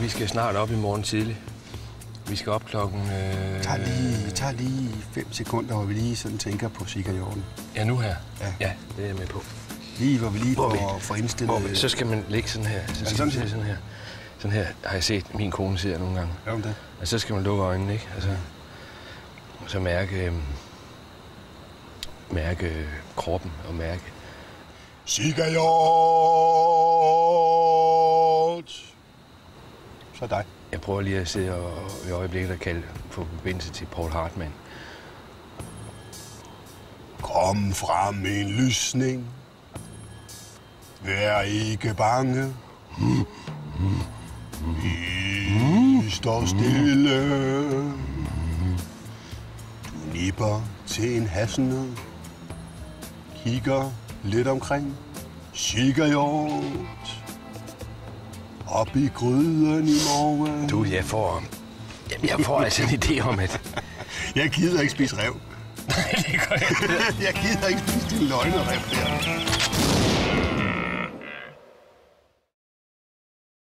Vi skal snart op i morgen tidlig. Vi skal op klokken... Vi tager lige 5 sekunder, hvor vi lige sådan tænker på sikkerheden. Ja, nu her? Ja. Ja, det er jeg med på. Lige hvor vi lige får indstillet... Så skal man ligge sådan her. Så skal man sidde sådan her. Sådan her har jeg set min kone sidder nogle gange. Ja, det. Og så skal man lukke øjnene, ikke? Altså, og så mærke kroppen og mærke... Sikkerhed! Så dig. Jeg prøver lige at sidde og i øjeblikket at kalde på forbindelse til Paul Hartmann. Kom frem med en lysning. Vær ikke bange. Vi står stille. Du nipper til en hasselnød. Kigger lidt omkring. Sikkerhed. Op i gryden i morgen. Du, jeg får altså en idé om, at... Jeg gider ikke spise rev. Nej, det gør jeg ikke. Jeg gider ikke spise din løgnerev der.